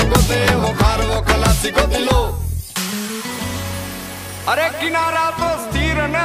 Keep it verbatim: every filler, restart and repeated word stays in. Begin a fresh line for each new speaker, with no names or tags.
gote wo khar wo clásico dilo अरे किनारा तो